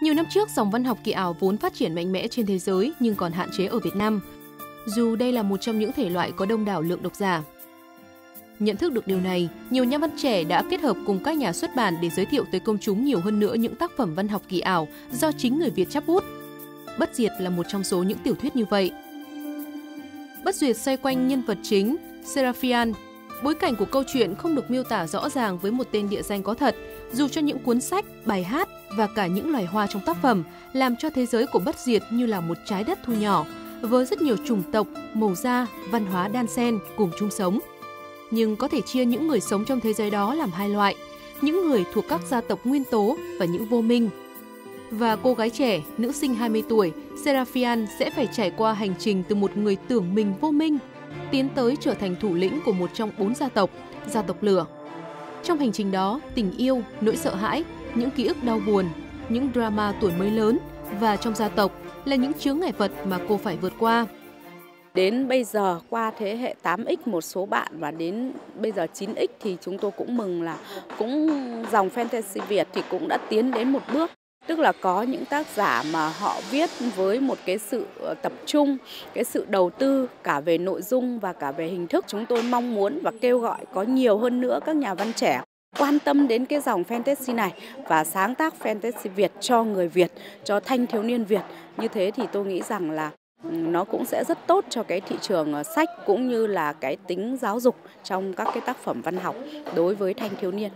Nhiều năm trước, dòng văn học kỳ ảo vốn phát triển mạnh mẽ trên thế giới nhưng còn hạn chế ở Việt Nam. Dù đây là một trong những thể loại có đông đảo lượng độc giả. Nhận thức được điều này, nhiều nhà văn trẻ đã kết hợp cùng các nhà xuất bản để giới thiệu tới công chúng nhiều hơn nữa những tác phẩm văn học kỳ ảo do chính người Việt chắp bút. Bất Diệt là một trong số những tiểu thuyết như vậy. Bất Diệt xoay quanh nhân vật chính, Seraphian. Bối cảnh của câu chuyện không được miêu tả rõ ràng với một tên địa danh có thật, dù cho những cuốn sách, bài hát và cả những loài hoa trong tác phẩm làm cho thế giới của Bất Diệt như là một trái đất thu nhỏ, với rất nhiều chủng tộc, màu da, văn hóa đan xen cùng chung sống. Nhưng có thể chia những người sống trong thế giới đó làm hai loại, những người thuộc các gia tộc nguyên tố và những vô minh. Và cô gái trẻ, nữ sinh 20 tuổi, Seraphian sẽ phải trải qua hành trình từ một người tưởng mình vô minh, tiến tới trở thành thủ lĩnh của một trong 4 gia tộc lửa. Trong hành trình đó, tình yêu, nỗi sợ hãi, những ký ức đau buồn, những drama tuổi mới lớn và trong gia tộc là những chướng ngại vật mà cô phải vượt qua. Đến bây giờ, qua thế hệ 8X một số bạn và đến bây giờ 9X thì chúng tôi cũng mừng là cũng dòng fantasy Việt thì cũng đã tiến đến một bước. Tức là có những tác giả mà họ viết với một cái sự tập trung, cái sự đầu tư cả về nội dung và cả về hình thức. Chúng tôi mong muốn và kêu gọi có nhiều hơn nữa các nhà văn trẻ quan tâm đến cái dòng fantasy này và sáng tác fantasy Việt cho người Việt, cho thanh thiếu niên Việt. Như thế thì tôi nghĩ rằng là nó cũng sẽ rất tốt cho cái thị trường sách cũng như là cái tính giáo dục trong các cái tác phẩm văn học đối với thanh thiếu niên.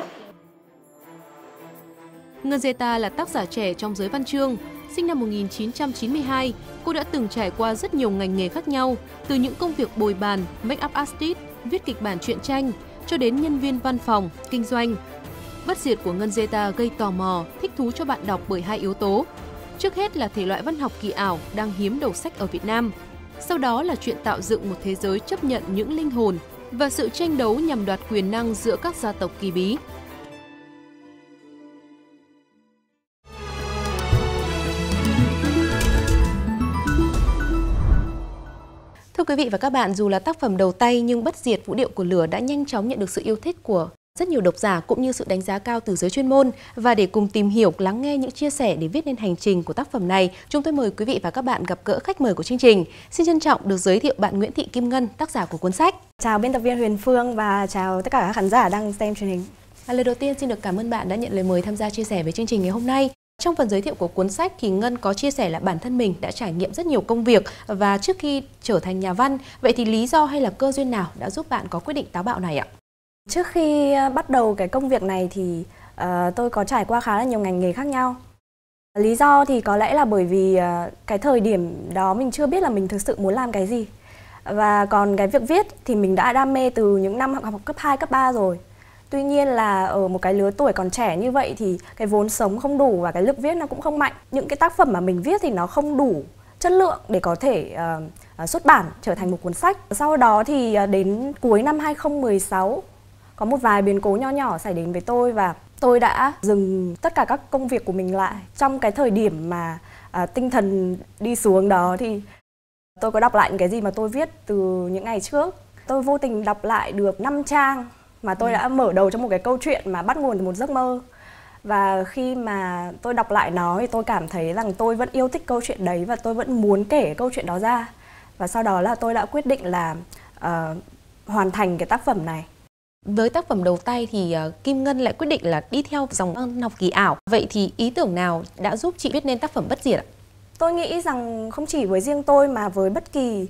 Ngân Zeta là tác giả trẻ trong giới văn chương. Sinh năm 1992, cô đã từng trải qua rất nhiều ngành nghề khác nhau, từ những công việc bồi bàn, make-up artist, viết kịch bản truyện tranh, cho đến nhân viên văn phòng, kinh doanh. Bất Diệt của Ngân Zeta gây tò mò, thích thú cho bạn đọc bởi hai yếu tố. Trước hết là thể loại văn học kỳ ảo đang hiếm đầu sách ở Việt Nam. Sau đó là chuyện tạo dựng một thế giới chấp nhận những linh hồn và sự tranh đấu nhằm đoạt quyền năng giữa các gia tộc kỳ bí. Thưa quý vị và các bạn, dù là tác phẩm đầu tay nhưng Bất Diệt Vũ điệu của lửa đã nhanh chóng nhận được sự yêu thích của rất nhiều độc giả cũng như sự đánh giá cao từ giới chuyên môn. Và để cùng tìm hiểu, lắng nghe những chia sẻ để viết nên hành trình của tác phẩm này, chúng tôi mời quý vị và các bạn gặp gỡ khách mời của chương trình. Xin trân trọng được giới thiệu bạn Nguyễn Thị Kim Ngân, tác giả của cuốn sách. Chào biên tập viên Huyền Phương và chào tất cả các khán giả đang xem truyền hình. Lời đầu tiên xin được cảm ơn bạn đã nhận lời mời tham gia chia sẻ với chương trình ngày hôm nay. Trong phần giới thiệu của cuốn sách thì Ngân có chia sẻ là bản thân mình đã trải nghiệm rất nhiều công việc và trước khi trở thành nhà văn. Vậy thì lý do hay là cơ duyên nào đã giúp bạn có quyết định táo bạo này ạ? Trước khi bắt đầu cái công việc này thì tôi có trải qua khá là nhiều ngành nghề khác nhau. Lý do thì có lẽ là bởi vì cái thời điểm đó mình chưa biết là mình thực sự muốn làm cái gì. Và còn cái việc viết thì mình đã đam mê từ những năm học cấp 2, cấp 3 rồi. Tuy nhiên là ở một cái lứa tuổi còn trẻ như vậy thì cái vốn sống không đủ và cái lực viết nó cũng không mạnh. Những cái tác phẩm mà mình viết thì nó không đủ chất lượng để có thể xuất bản trở thành một cuốn sách. Sau đó thì đến cuối năm 2016 có một vài biến cố nho nhỏ xảy đến với tôi và tôi đã dừng tất cả các công việc của mình lại. Trong cái thời điểm mà tinh thần đi xuống đó thì tôi có đọc lại những cái gì mà tôi viết từ những ngày trước. Tôi vô tình đọc lại được 5 trang mà tôi đã mở đầu cho một cái câu chuyện mà bắt nguồn từ một giấc mơ. Và khi mà tôi đọc lại nó thì tôi cảm thấy rằng tôi vẫn yêu thích câu chuyện đấy và tôi vẫn muốn kể câu chuyện đó ra. Và sau đó là tôi đã quyết định là hoàn thành cái tác phẩm này. Với tác phẩm đầu tay thì Kim Ngân lại quyết định là đi theo dòng văn học kỳ ảo. Vậy thì ý tưởng nào đã giúp chị viết nên tác phẩm Bất Diệt ạ? Tôi nghĩ rằng không chỉ với riêng tôi mà với bất kỳ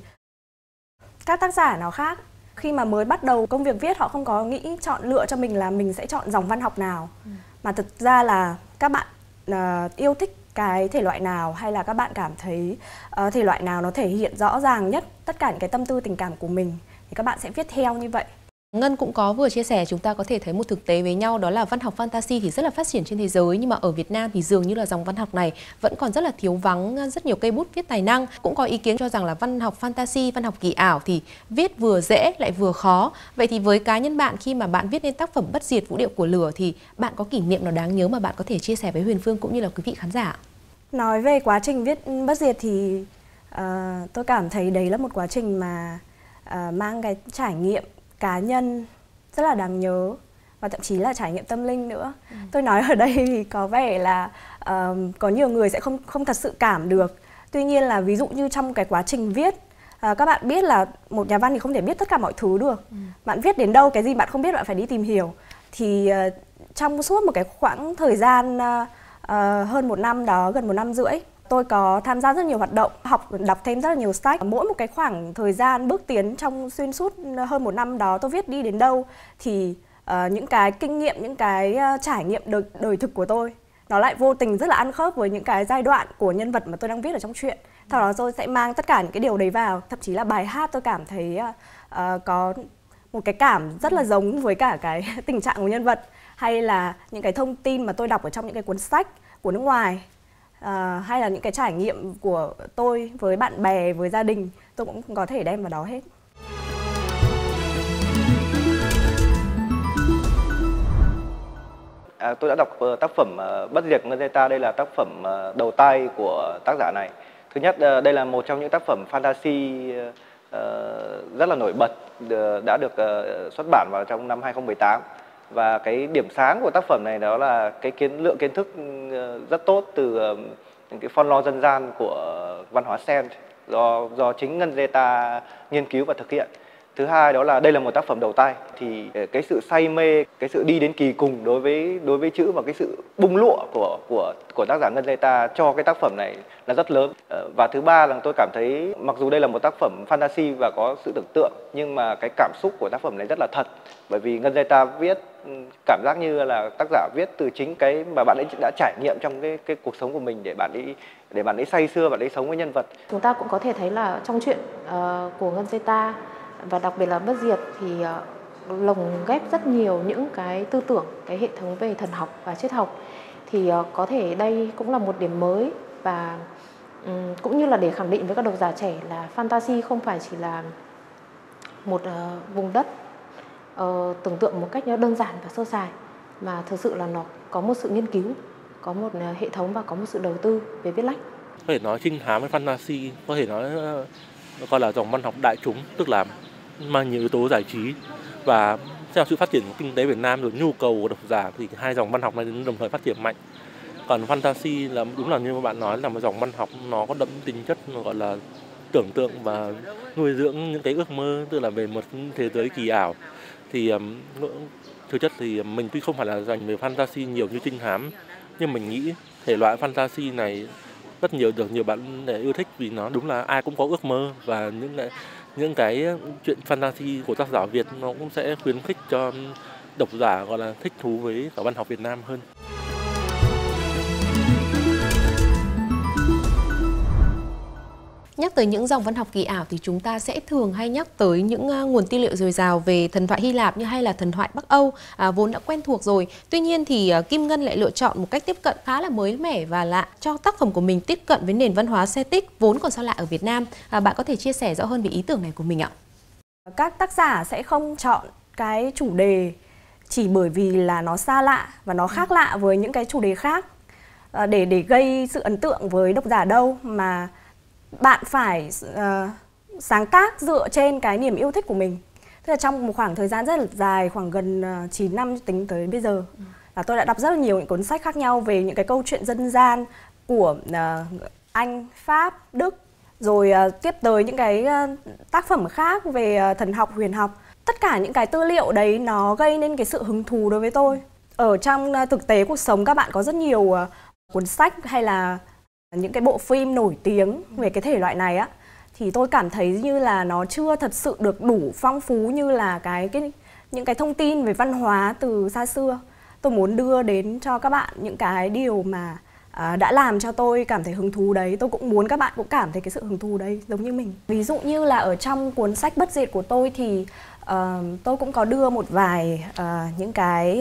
các tác giả nào khác, khi mà mới bắt đầu công việc viết họ không có nghĩ chọn lựa cho mình là mình sẽ chọn dòng văn học nào. Mà thực ra là các bạn yêu thích cái thể loại nào hay là các bạn cảm thấy thể loại nào nó thể hiện rõ ràng nhất tất cả những cái tâm tư tình cảm của mình thì các bạn sẽ viết theo như vậy. Ngân cũng có vừa chia sẻ, chúng ta có thể thấy một thực tế với nhau, đó là văn học fantasy thì rất là phát triển trên thế giới, nhưng mà ở Việt Nam thì dường như là dòng văn học này vẫn còn rất là thiếu vắng rất nhiều cây bút viết tài năng. Cũng có ý kiến cho rằng là văn học fantasy, văn học kỳ ảo thì viết vừa dễ lại vừa khó. Vậy thì với cá nhân bạn, khi mà bạn viết nên tác phẩm Bất Diệt Vũ điệu của lửa thì bạn có kỷ niệm nào đáng nhớ mà bạn có thể chia sẻ với Huyền Phương cũng như là quý vị khán giả? Nói về quá trình viết Bất Diệt thì tôi cảm thấy đấy là một quá trình mà mang cái trải nghiệm cá nhân rất là đáng nhớ và thậm chí là trải nghiệm tâm linh nữa. Tôi nói ở đây thì có vẻ là có nhiều người sẽ không thật sự cảm được. Tuy nhiên là ví dụ như trong cái quá trình viết, các bạn biết là một nhà văn thì không thể biết tất cả mọi thứ được. Bạn viết đến đâu, cái gì bạn không biết bạn phải đi tìm hiểu. Thì trong suốt một cái khoảng thời gian hơn 1 năm đó, gần 1 năm rưỡi, tôi có tham gia rất nhiều hoạt động, đọc thêm rất là nhiều sách. Mỗi một cái khoảng thời gian bước tiến trong xuyên suốt hơn 1 năm đó, tôi viết đi đến đâu thì những cái kinh nghiệm, những cái trải nghiệm đời thực của tôi nó lại vô tình rất là ăn khớp với những cái giai đoạn của nhân vật mà tôi đang viết ở trong truyện. Sau đó tôi sẽ mang tất cả những cái điều đấy vào, thậm chí là bài hát tôi cảm thấy có một cái cảm rất là giống với cả cái tình trạng của nhân vật, hay là những cái thông tin mà tôi đọc ở trong những cái cuốn sách của nước ngoài, hay là những cái trải nghiệm của tôi với bạn bè, với gia đình, tôi cũng có thể đem vào đó hết. Tôi đã đọc tác phẩm Bất diệt Ngân Dây Ta. Đây là tác phẩm đầu tay của tác giả này. Thứ nhất, đây là một trong những tác phẩm fantasy rất là nổi bật, đã được xuất bản vào trong năm 2018. Và cái điểm sáng của tác phẩm này đó là cái lượng kiến thức rất tốt từ những cái phong lo dân gian của văn hóa Sen do chính Ngân Dây Ta nghiên cứu và thực hiện. Thứ hai đó là đây là một tác phẩm đầu tay, thì cái sự say mê, cái sự đi đến kỳ cùng đối với chữ và cái sự bung lụa của tác giả Ngân Dây Ta cho cái tác phẩm này là rất lớn. Và thứ ba là tôi cảm thấy mặc dù đây là một tác phẩm fantasy và có sự tưởng tượng, nhưng mà cái cảm xúc của tác phẩm này rất là thật, bởi vì Ngân Dây Ta viết cảm giác như là tác giả viết từ chính cái mà bạn ấy đã trải nghiệm trong cái cuộc sống của mình, để bạn ấy say sưa, bạn ấy sống với nhân vật. Chúng ta cũng có thể thấy là trong truyện của Ngân Dây Ta và đặc biệt là Bất diệt thì lồng ghép rất nhiều những cái tư tưởng, cái hệ thống về thần học và triết học, thì có thể đây cũng là một điểm mới, và cũng như là để khẳng định với các độc giả trẻ là fantasy không phải chỉ là một vùng đất tưởng tượng một cách đơn giản và sơ sài, mà thực sự là nó có một sự nghiên cứu, có một hệ thống và có một sự đầu tư về viết lách. Có thể nói trinh thám với fantasy có thể nói gọi là dòng văn học đại chúng, tức là mang nhiều yếu tố giải trí, và theo sự phát triển của kinh tế Việt Nam rồi nhu cầu của độc giả thì hai dòng văn học này đồng thời phát triển mạnh. Còn fantasy là đúng là như các bạn nói là một dòng văn học nó có đậm tính chất gọi là tưởng tượng và nuôi dưỡng những cái ước mơ, tức là về một thế giới kỳ ảo. Thì thực chất thì mình tuy không phải là dành về fantasy nhiều như trinh thám, nhưng mình nghĩ thể loại fantasy này rất được nhiều bạn để yêu thích, vì nó đúng là ai cũng có ước mơ, và những cái chuyện fantasy của tác giả Việt nó cũng sẽ khuyến khích cho độc giả gọi là thích thú với cả văn học Việt Nam hơn. Nhắc tới những dòng văn học kỳ ảo thì chúng ta sẽ thường hay nhắc tới những nguồn tư liệu dồi dào về thần thoại Hy Lạp hay là thần thoại Bắc Âu, vốn đã quen thuộc rồi. Tuy nhiên thì Kim Ngân lại lựa chọn một cách tiếp cận khá là mới mẻ và lạ cho tác phẩm của mình tiếp cận với nền văn hóa Celtic vốn còn xa lạ ở Việt Nam. Bạn có thể chia sẻ rõ hơn về ý tưởng này của mình ạ? Các tác giả sẽ không chọn cái chủ đề chỉ bởi vì là nó xa lạ và nó khác lạ với những cái chủ đề khác để gây sự ấn tượng với độc giả đâu, mà bạn phải sáng tác dựa trên cái niềm yêu thích của mình. Tức là trong một khoảng thời gian rất là dài, khoảng gần 9 năm tính tới bây giờ, là tôi đã đọc rất là nhiều những cuốn sách khác nhau về những cái câu chuyện dân gian của Anh, Pháp, Đức, rồi tiếp tới những cái tác phẩm khác về thần học, huyền học. Tất cả những cái tư liệu đấy nó gây nên cái sự hứng thú đối với tôi. Ở trong thực tế cuộc sống các bạn có rất nhiều cuốn sách hay là những cái bộ phim nổi tiếng về cái thể loại này á, thì tôi cảm thấy như là nó chưa thật sự được đủ phong phú như là những cái thông tin về văn hóa từ xa xưa. Tôi muốn đưa đến cho các bạn những cái điều mà đã làm cho tôi cảm thấy hứng thú đấy. Tôi cũng muốn các bạn cũng cảm thấy cái sự hứng thú đấy giống như mình. Ví dụ như là ở trong cuốn sách Bất diệt của tôi thì tôi cũng có đưa một vài những cái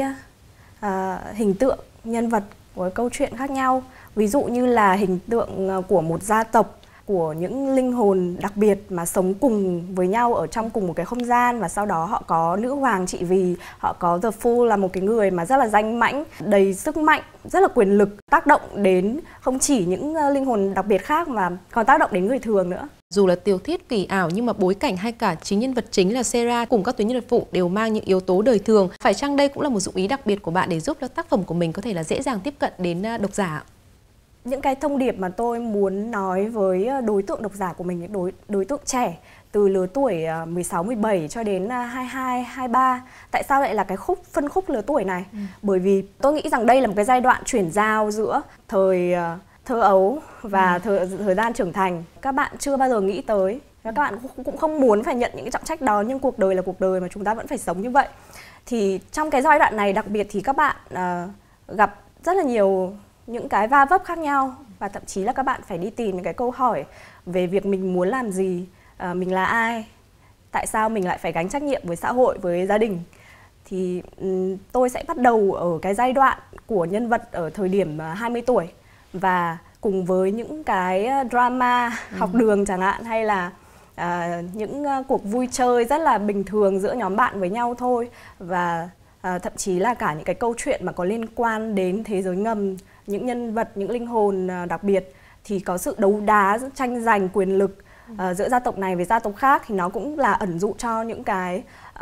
hình tượng nhân vật của câu chuyện khác nhau. Ví dụ như là hình tượng của một gia tộc, của những linh hồn đặc biệt mà sống cùng với nhau ở trong cùng một cái không gian, và sau đó họ có nữ hoàng trị vì, họ có The Fool là một cái người mà rất là danh mãnh, đầy sức mạnh, rất là quyền lực, tác động đến không chỉ những linh hồn đặc biệt khác mà còn tác động đến người thường nữa. Dù là tiểu thuyết kỳ ảo nhưng mà bối cảnh hay cả chính nhân vật chính là Sera cùng các tuyến nhân vật phụ đều mang những yếu tố đời thường. Phải chăng đây cũng là một dụng ý đặc biệt của bạn để giúp cho tác phẩm của mình có thể là dễ dàng tiếp cận đến độc giả? những cái thông điệp mà tôi muốn nói với đối tượng độc giả của mình, những đối tượng trẻ từ lứa tuổi 16, 17 cho đến 22, 23. Tại sao lại là cái phân khúc lứa tuổi này? Bởi vì tôi nghĩ rằng đây là một cái giai đoạn chuyển giao giữa thời thơ ấu và thời gian trưởng thành. Các bạn chưa bao giờ nghĩ tới, và các bạn cũng không muốn phải nhận những cái trọng trách đó, nhưng cuộc đời là cuộc đời mà chúng ta vẫn phải sống như vậy. Thì trong cái giai đoạn này đặc biệt thì các bạn gặp rất là nhiều những cái va vấp khác nhau, và thậm chí là các bạn phải đi tìm những cái câu hỏi về việc mình muốn làm gì, mình là ai, tại sao mình lại phải gánh trách nhiệm với xã hội, với gia đình. Thì tôi sẽ bắt đầu ở cái giai đoạn của nhân vật ở thời điểm 20 tuổi, và cùng với những cái drama học đường chẳng hạn, hay là những cuộc vui chơi rất là bình thường giữa nhóm bạn với nhau thôi, và thậm chí là cả những cái câu chuyện mà có liên quan đến thế giới ngầm, những nhân vật, những linh hồn đặc biệt, thì có sự đấu đá, tranh giành quyền lực giữa gia tộc này với gia tộc khác, thì nó cũng là ẩn dụ cho những cái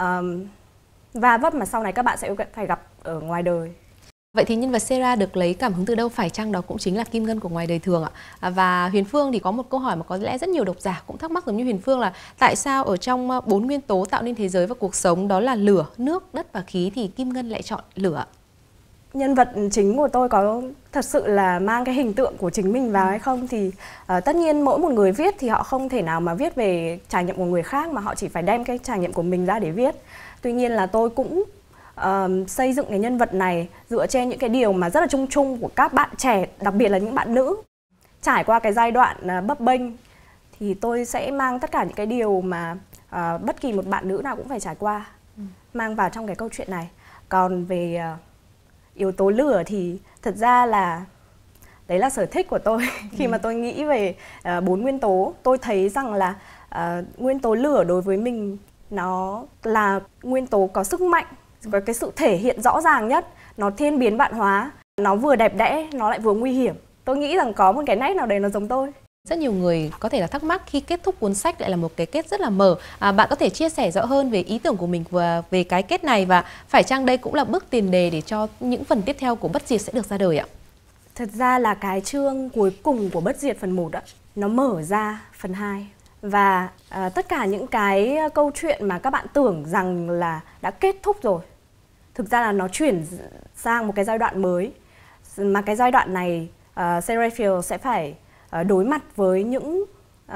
va vấp mà sau này các bạn sẽ phải gặp ở ngoài đời. Vậy thì nhân vật Sera được lấy cảm hứng từ đâu? Phải chăng đó cũng chính là Kim Ngân của ngoài đời thường ạ? Và Huyền Phương thì có một câu hỏi mà có lẽ rất nhiều độc giả cũng thắc mắc giống như Huyền Phương, là tại sao ở trong 4 nguyên tố tạo nên thế giới và cuộc sống, đó là lửa, nước, đất và khí, thì Kim Ngân lại chọn lửa? Nhân vật chính của tôi có thật sự là mang cái hình tượng của chính mình vào hay không thì tất nhiên mỗi một người viết thì họ không thể nào mà viết về trải nghiệm của người khác, mà họ chỉ phải đem cái trải nghiệm của mình ra để viết. Tuy nhiên là tôi cũng xây dựng cái nhân vật này dựa trên những cái điều mà rất là chung chung của các bạn trẻ, đặc biệt là những bạn nữ trải qua cái giai đoạn bấp bênh, thì tôi sẽ mang tất cả những cái điều mà bất kỳ một bạn nữ nào cũng phải trải qua mang vào trong cái câu chuyện này. Còn về yếu tố lửa thì thật ra là đấy là sở thích của tôi. Khi mà tôi nghĩ về 4 nguyên tố, tôi thấy rằng là nguyên tố lửa đối với mình nó là nguyên tố có sức mạnh, có cái sự thể hiện rõ ràng nhất, nó thiên biến vạn hóa, nó vừa đẹp đẽ, nó lại vừa nguy hiểm. Tôi nghĩ rằng có một cái nét nào đấy nó giống tôi. Rất nhiều người có thể là thắc mắc khi kết thúc cuốn sách lại là một cái kết rất là mở. Bạn có thể chia sẻ rõ hơn về ý tưởng của mình về cái kết này, và phải chăng đây cũng là bước tiền đề để cho những phần tiếp theo của Bất Diệt sẽ được ra đời ạ? Thật ra là cái chương cuối cùng của Bất Diệt phần 1 ạ, nó mở ra phần 2. Và tất cả những cái câu chuyện mà các bạn tưởng rằng là đã kết thúc rồi, thực ra là nó chuyển sang một cái giai đoạn mới. Mà cái giai đoạn này Seraphia sẽ phải đối mặt với những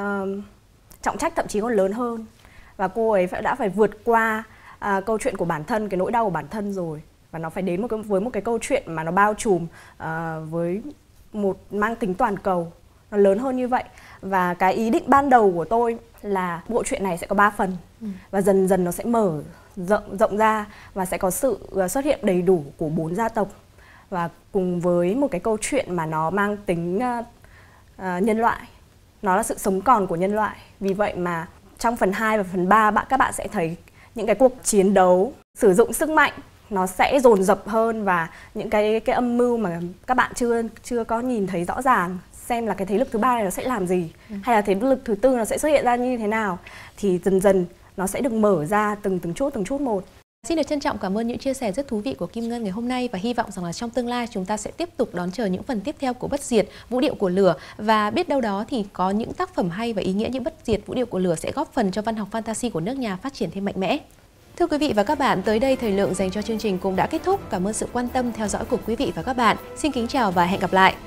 trọng trách thậm chí còn lớn hơn. Và cô ấy đã phải vượt qua câu chuyện của bản thân, cái nỗi đau của bản thân rồi. Và nó phải đến với một cái câu chuyện mà nó bao trùm với mang tính toàn cầu, nó lớn hơn như vậy. Và cái ý định ban đầu của tôi là bộ truyện này sẽ có 3 phần. Và dần dần nó sẽ mở rộng ra, và sẽ có sự xuất hiện đầy đủ của 4 gia tộc. Và cùng với một cái câu chuyện mà nó mang tính nhân loại, nó là sự sống còn của nhân loại. Vì vậy mà trong phần 2 và phần 3 các bạn sẽ thấy những cái cuộc chiến đấu sử dụng sức mạnh nó sẽ dồn dập hơn, và những cái âm mưu mà các bạn chưa có nhìn thấy rõ ràng, xem là cái thế lực thứ 3 này nó sẽ làm gì, hay là thế lực thứ 4 nó sẽ xuất hiện ra như thế nào, thì dần dần nó sẽ được mở ra từng chút một. Xin được trân trọng cảm ơn những chia sẻ rất thú vị của Kim Ngân ngày hôm nay, và hy vọng rằng là trong tương lai chúng ta sẽ tiếp tục đón chờ những phần tiếp theo của Bất Diệt, Vũ điệu của lửa, và biết đâu đó thì có những tác phẩm hay và ý nghĩa như Bất Diệt, Vũ điệu của lửa sẽ góp phần cho văn học fantasy của nước nhà phát triển thêm mạnh mẽ. Thưa quý vị và các bạn, tới đây thời lượng dành cho chương trình cũng đã kết thúc. Cảm ơn sự quan tâm theo dõi của quý vị và các bạn. Xin kính chào và hẹn gặp lại.